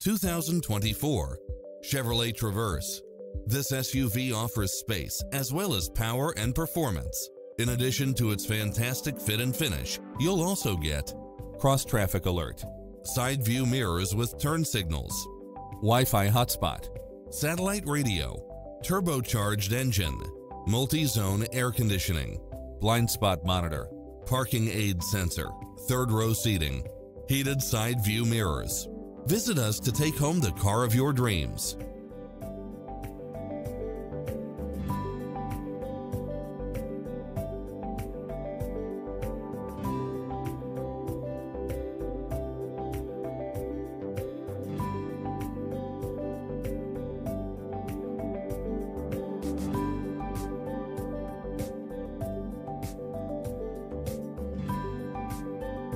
2024 Chevrolet Traverse. This SUV offers space as well as power and performance. In addition to its fantastic fit and finish, you'll also get cross-traffic alert, side view mirrors with turn signals, Wi-Fi hotspot, satellite radio, turbocharged engine, multi-zone air conditioning, blind spot monitor, parking aid sensor, third row seating, heated side view mirrors. Visit us to take home the car of your dreams.